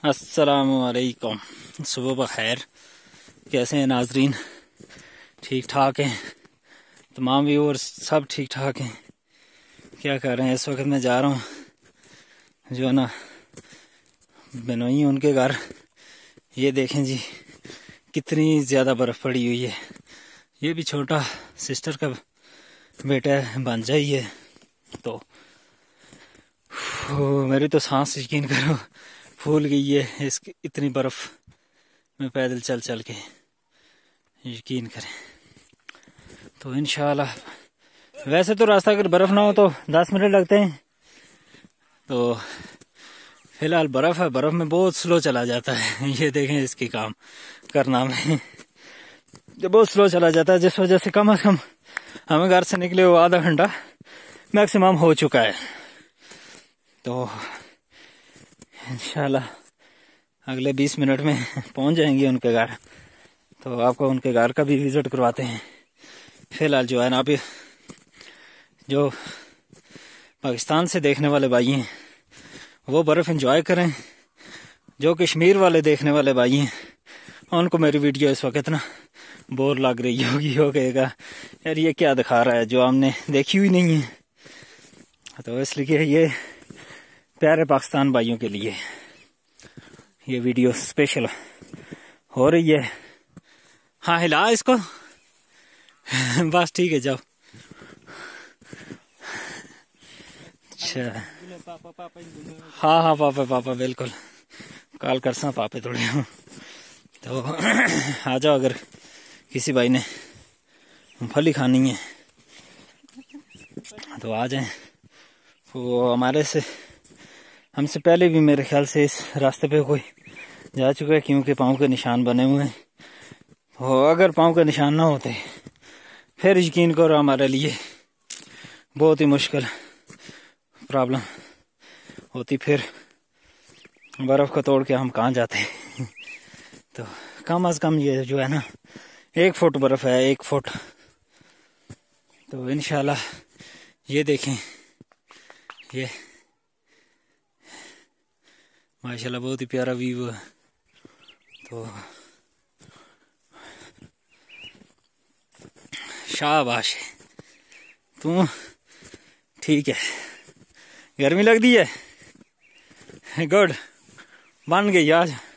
अस्सलामुअलैकुम, सुबह बखैर। कैसे हैं नाजरीन? ठीक ठाक हैं? तमाम व्यूअर्स सब ठीक ठाक हैं? क्या कर रहे हैं? इस वक्त मैं जा रहा हूँ जो है ना बेनोई उनके घर। ये देखें जी कितनी ज़्यादा बर्फ़ पड़ी हुई है। ये भी छोटा सिस्टर का बेटा है, भांजा ही है। तो मेरी तो सांस यकीन करो फूल गई है इसकी, इतनी बर्फ में पैदल चल चल के, यकीन करें। तो इंशाल्लाह, वैसे तो रास्ता अगर बर्फ ना हो तो 10 मिनट लगते हैं, तो फिलहाल बर्फ है, बर्फ में बहुत स्लो चला जाता है। ये देखें इसकी काम करना में बहुत स्लो चला जाता है, जिस वजह से कम से कम हमें घर से निकले हुए आधा घंटा मैक्सिमम हो चुका है। तो इंशाल्लाह अगले 20 मिनट में पहुंच जाएंगे उनके घर। तो आपको उनके घर का भी विजिट करवाते हैं। फिलहाल जो है ना, अभी जो पाकिस्तान से देखने वाले भाई हैं वो बर्फ़ एंजॉय करें। जो कश्मीर वाले देखने वाले भाई हैं उनको मेरी वीडियो इस वक्त ना बोर लग रही होगी, हो कहेगा यार ये क्या दिखा रहा है जो हमने देखी हुई नहीं है। तो इसलिए ये प्यारे पाकिस्तान भाइयों के लिए ये वीडियो स्पेशल हो रही है। हाँ, हिला इसको। बस ठीक है, जाओ। अच्छा, हाँ पापा बिल्कुल कॉल कर सा पापे थोड़े। तो आ जाओ, अगर किसी भाई ने मूंगफली खानी है तो आ जाएं। वो हमसे पहले भी मेरे ख्याल से इस रास्ते पे कोई जा चुका है, क्योंकि पाँव के निशान बने हुए हैं। तो अगर पाँव के निशान ना होते फिर यकीन करो हमारे लिए बहुत ही मुश्किल प्रॉब्लम होती। फिर बर्फ़ को तोड़ के हम कहाँ जाते। तो कम अज़ कम ये जो है ना 1 फुट बर्फ़ है, 1 फुट। तो इंशाल्लाह ये देखें, ये माशाल्लाह बहुत ही प्यारा व्यू है। तो शाबाश, तू ठीक है। गर्मी लग दी है? गुड, बन गई आज।